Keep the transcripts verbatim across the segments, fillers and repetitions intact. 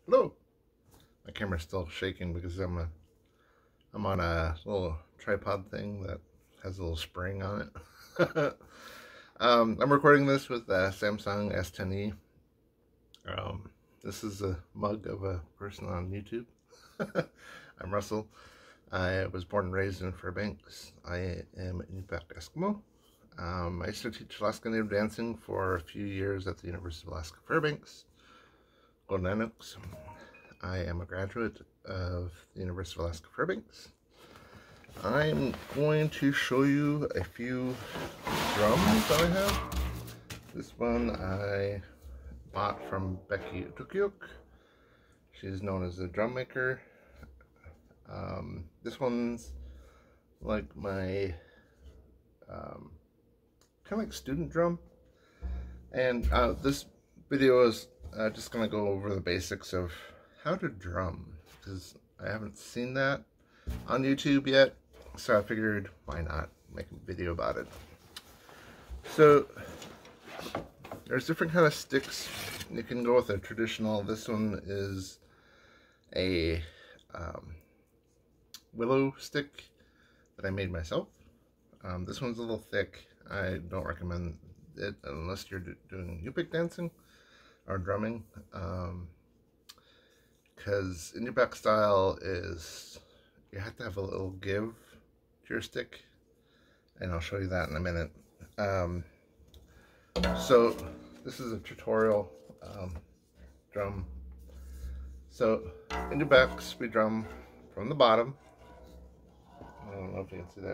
Hello. My camera's still shaking because I'm a I'm on a little tripod thing that has a little spring on it. um, I'm recording this with the Samsung S ten E. Um, this is a mug of a person on YouTube. I'm Russell. I was born and raised in Fairbanks. I am an Inupiaq Eskimo. Um, I used to teach Alaska Native dancing for a few years at the University of Alaska Fairbanks. Gonanux. I am a graduate of the University of Alaska Fairbanks. I'm going to show you a few drums that I have. This one I bought from Becky Utukiyuk. She's known as a drum maker. Um, this one's like my um, kind of like student drum. And uh, this video is uh, just going to go over the basics of how to drum, because I haven't seen that on YouTube yet, so I figured why not make a video about it. So there's different kind of sticks. You can go with a traditional. This one is a um, willow stick that I made myself. Um, this one's a little thick. I don't recommend it unless you're doing Yupik dancing or drumming. Um, Because Inupiaq style is, you have to have a little give to your stick, and I'll show you that in a minute. Um, so this is a tutorial um, drum. So Inupiaqs, we drum from the bottom. I don't know if you can see that.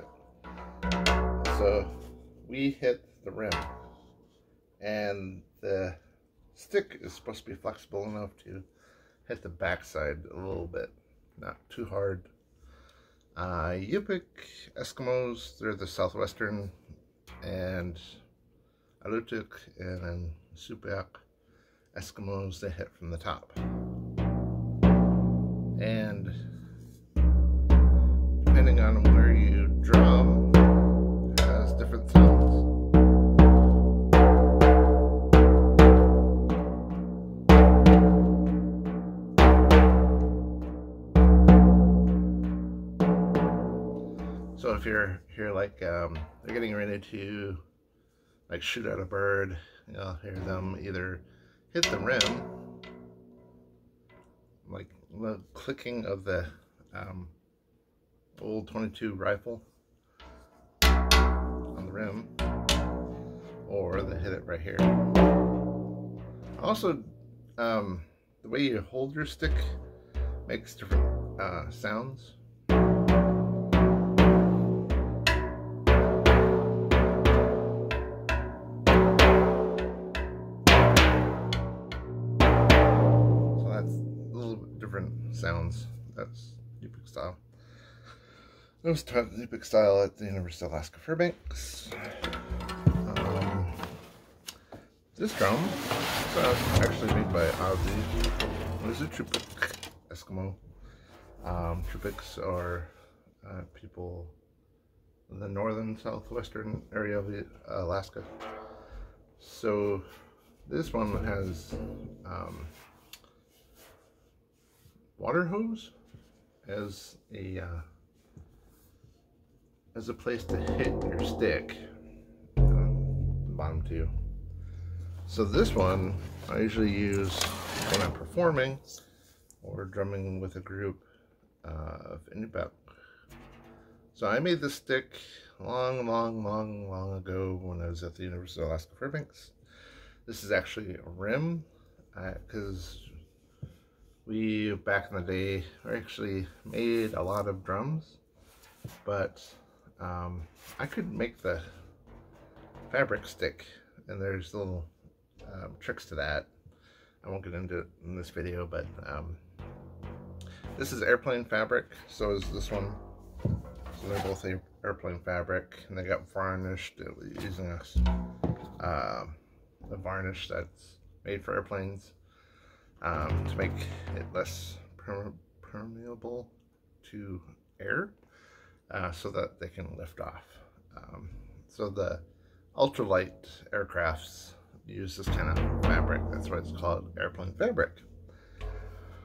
So we hit the rim, and the stick is supposed to be flexible enough to hit the backside a little bit, not too hard. Uh, Yupik Eskimos, they're the southwestern, and Alutiiq and then Supiaq Eskimos, they hit from the top. And depending on where you drum, has different sounds. So if you're here, like um, they're getting ready to like shoot at a bird, you'll hear them either hit the rim, like the clicking of the um, old twenty-two rifle on the rim, or they hit it right here. Also, um, the way you hold your stick makes different uh, sounds. Sounds. That's Yupik style. I was taught Yupik style at the University of Alaska Fairbanks. Um, this drum is uh, actually made by Ozzy. There's a Chupik Eskimo. Um, Chupiks are uh, people in the northern southwestern area of the, uh, Alaska. So this one has um, water hose as a uh, as a place to hit your stick, um, the bottom two. So this one I usually use when I'm performing or drumming with a group uh, of Inupiaq. So I made this stick long, long, long, long ago when I was at the University of Alaska Fairbanks. This is actually a rim, because uh, we, back in the day, actually made a lot of drums, but um, I could make the fabric stick, and there's little um, tricks to that. I won't get into it in this video, but um, this is airplane fabric, so is this one. So they're both airplane fabric, and they got varnished using a, uh, a varnish that's made for airplanes. Um, to make it less per permeable to air, uh, so that they can lift off. Um, so the ultralight aircrafts use this kind of fabric. That's why it's called airplane fabric.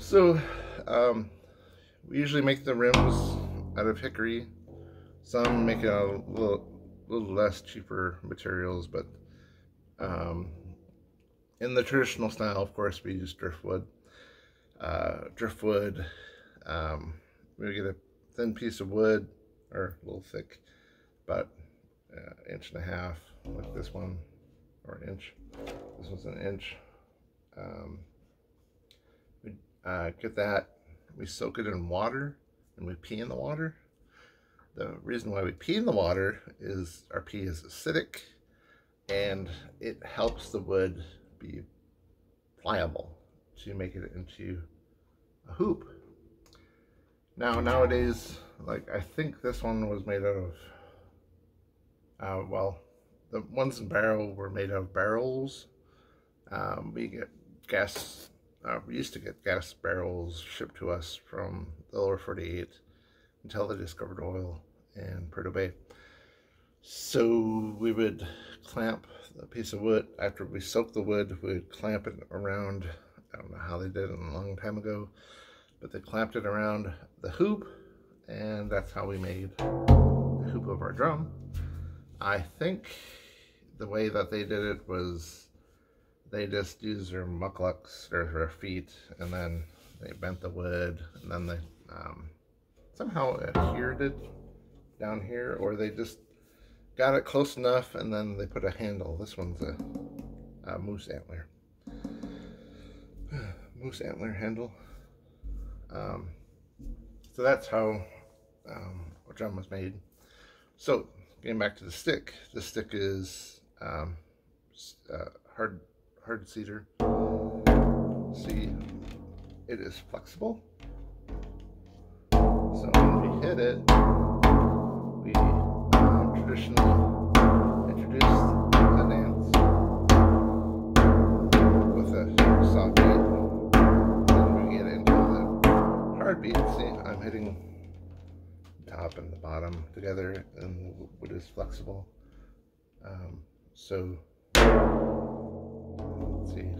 So um, we usually make the rims out of hickory. Some make it out of a little, little less cheaper materials, but um, in the traditional style, of course, we use driftwood. Uh, driftwood, um, we get a thin piece of wood, or a little thick, about an uh, inch and a half, like this one, or an inch. This one's an inch. Um, we uh, get that, we soak it in water, and we pee in the water. The reason why we pee in the water is our pee is acidic, and it helps the wood be pliable to make it into a hoop. Now nowadays, like I think this one was made out of, uh, well, the ones in barrel were made out of barrels. Um, we get gas, uh, we used to get gas barrels shipped to us from the lower forty-eight until they discovered oil in Prudhoe Bay. So we would clamp a piece of wood. After we soaked the wood, we would clamp it around, I don't know how they did it a long time ago, but they clamped it around the hoop, and that's how we made the hoop of our drum. I think the way that they did it was they just used their mucklucks, or their feet, and then they bent the wood, and then they um, somehow adhered it down here, or they just got it close enough, and then they put a handle. This one's a, a moose antler. Moose antler handle. Um, so that's how um, our drum was made. So getting back to the stick, the stick is um, uh, hard hard cedar. See, it is flexible. So when we hit it, we um, traditionally introduced a dance with a soft beat. Then we get into the hard beat. See, I'm hitting the top and the bottom together, and the wood is flexible. Um, so let's see.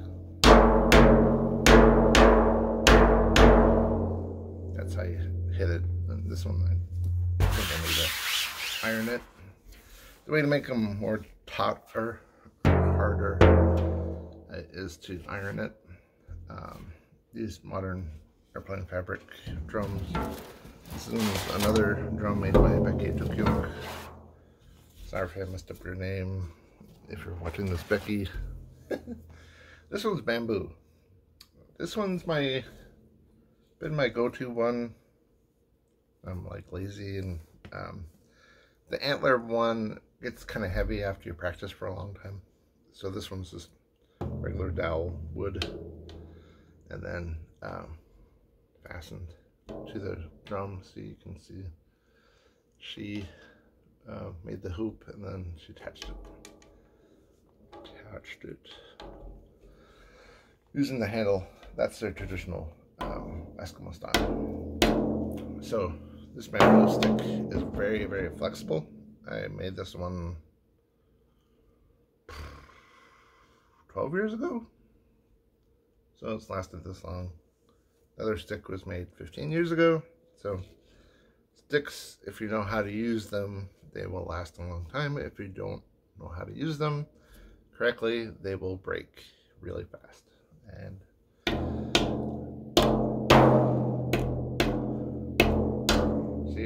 That's how you hit it. And this one, I think I need to iron it. The way to make them more taut or harder uh, is to iron it. Um, these modern airplane fabric drums. This is another drum made by Becky Tukyuk. Sorry if I messed up your name, if you're watching this, Becky. This one's bamboo. This one's my been my go-to one. I'm like lazy, and um, the antler one gets kind of heavy after you practice for a long time. So this one's just regular dowel wood, and then um, fastened to the drum, so you can see she uh, made the hoop, and then she attached it. Attached it using the handle. That's their traditional um, Eskimo style. So this bamboo stick is very, very flexible. I made this one twelve years ago, so it's lasted this long. The other stick was made fifteen years ago. So sticks, if you know how to use them, they will last a long time. If you don't know how to use them correctly, they will break really fast. And see,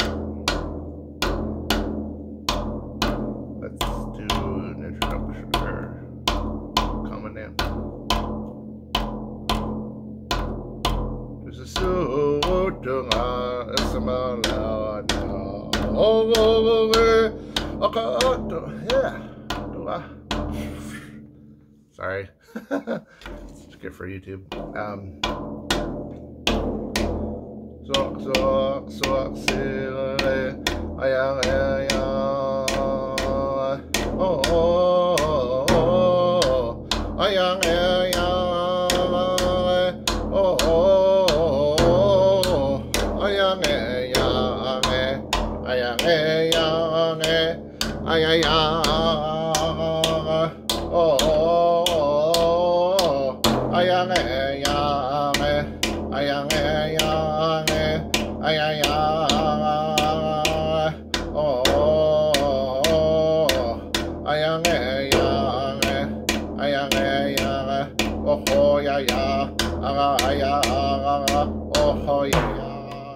let's do an introduction or common dance. There's a so yeah. Sorry. It's good for YouTube. Um, so, so, so, so, ayang, ayang, oh, oh, oh, ayang, ayang, oh, oh, ayang, ayang, ayang, ayang, ayang, oh, ayang, ayang, ayang ayang ayang oh ayang ayang ayang ayang oh ya ya ayang oh ya ya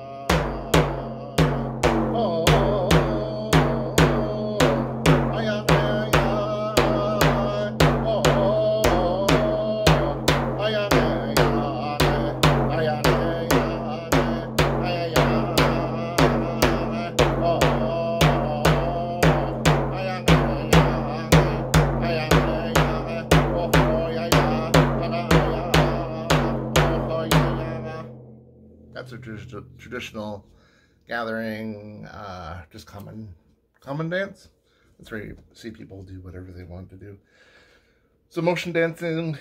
oh that's a trad traditional gathering, uh, just common, common dance. That's where you see people do whatever they want to do. So motion dancing,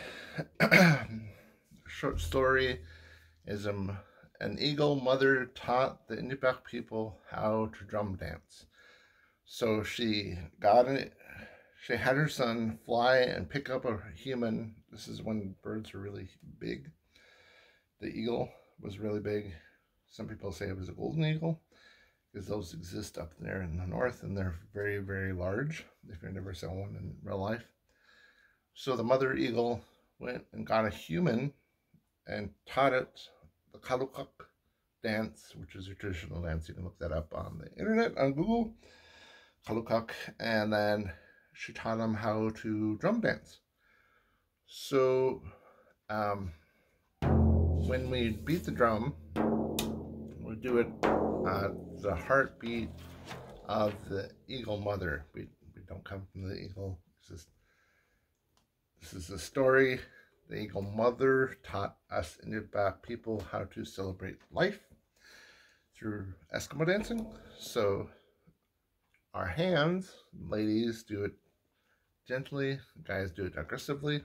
short story, is um, an eagle mother taught the Inupiaq people how to drum dance. So she got it, she had her son fly and pick up a human. This is when birds were really big. The eagle was really big. Some people say it was a golden eagle, because those exist up there in the north, and they're very, very large if you never saw one in real life. So the mother eagle went and got a human and taught it the Kalukak dance, which is a traditional dance. You can look that up on the internet, on Google, Kalukak, and then she taught him how to drum dance. So um, when we beat the drum, we do it uh, the heartbeat of the eagle mother. We, we don't come from the eagle. This is, this is the story. The eagle mother taught us Inupiaq people how to celebrate life through Eskimo dancing. So our hands, ladies do it gently, guys do it aggressively.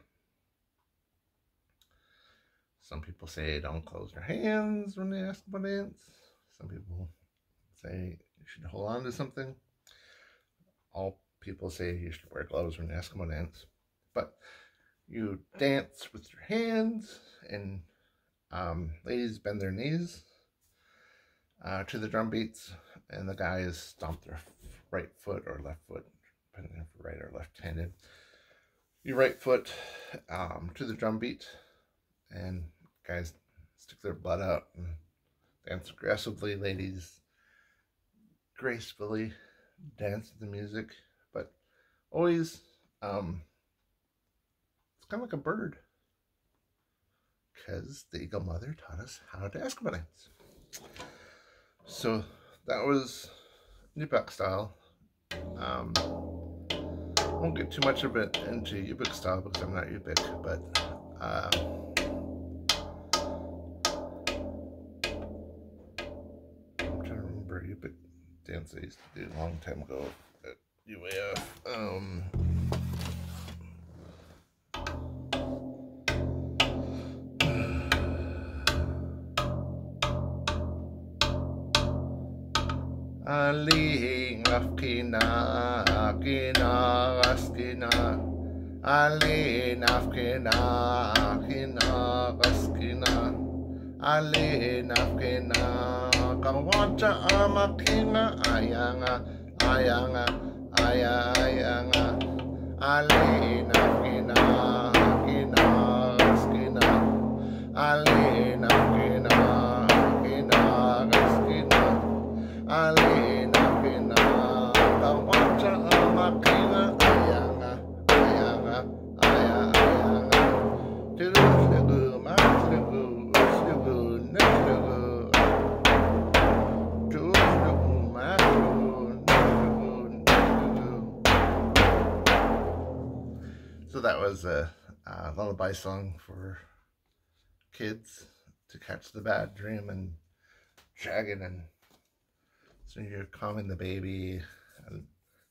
Some people say don't close your hands when they Eskimo dance. Some people say you should hold on to something. All people say you should wear gloves when you Eskimo dance. But you dance with your hands, and um, ladies bend their knees uh, to the drum beats, and the guys stomp their right foot or left foot, depending if you're right or left-handed. Your right foot um, to the drum beat, and guys stick their butt out and dance aggressively. Ladies gracefully dance to the music, but always um, it's kind of like a bird, because the eagle mother taught us how to Eskimo dance. So that was Inupiaq style. Um, I won't get too much of it into Yupik style because I'm not Yupik, but uh, I'm trying to remember Yupik dance I used to do a long time ago at U A F. Um, Ali nafkina kina gaskina Ali nafkina kina gaskina Ali nafkina kawacha amakina ayanga ayanga ayanga Ali nafkina kina gaskina Ali nafkina kina gaskina Alina pina kawacha amakina ayanga ayanga ayanga tugu matlugu sugu netlugu tugu matlugu netlugu. So that was a, a lullaby song for kids to catch the bad dream and dragon, and so you're calming the baby, and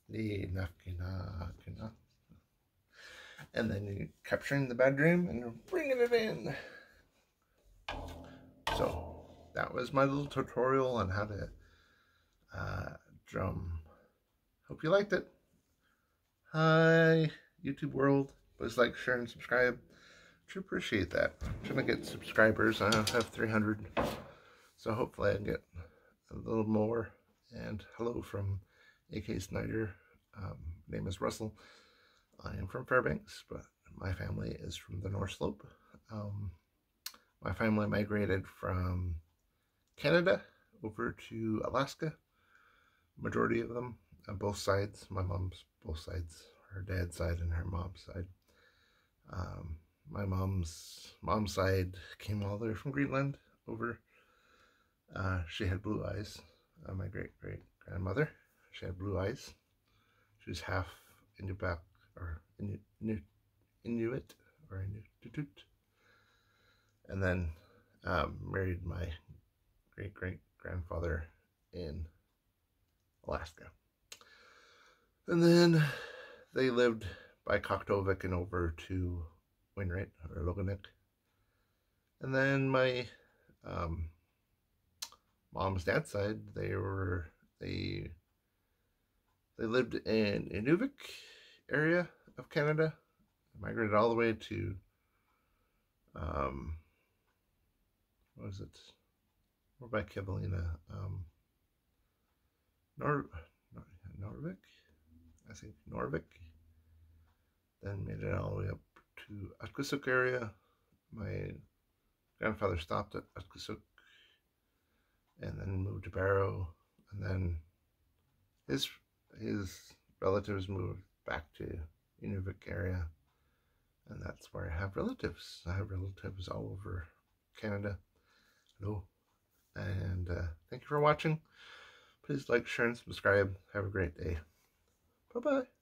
then you're capturing the bad dream and you're bringing it in. So that was my little tutorial on how to uh, drum. Hope you liked it. Hi, YouTube world. Please like, share, and subscribe. much appreciate that. I'm trying to get subscribers. I have three hundred, so hopefully I can get a little more. And hello from A K Snyder. Um, name is Russell. I am from Fairbanks, but my family is from the North Slope. Um, my family migrated from Canada over to Alaska. Majority of them on both sides. My mom's both sides, her dad's side and her mom's side. Um, my mom's mom's side came all the way from Greenland over. Uh, she had blue eyes. Uh, my great great grandmother, she had blue eyes. She was half Inupiaq or Inu, Inu, Inuit or Inuit, and then um, married my great great grandfather in Alaska. And then they lived by Koktovik and over to Wainwright or Loganik. And then my um, mom's dad's side, they were they they lived in Inuvik area of Canada. Migrated all the way to um, what was it? We're by Kivalina. Um, Nor, Nor Norvik, I think Norvik. Then made it all the way up to Utqiagvik area. My grandfather stopped at Utqiagvik and then moved to Barrow, and then his his relatives moved back to Inuvik area, and that's where I have relatives. I have relatives all over Canada. Hello, and uh, thank you for watching. Please like, share, and subscribe. Have a great day. Bye-bye.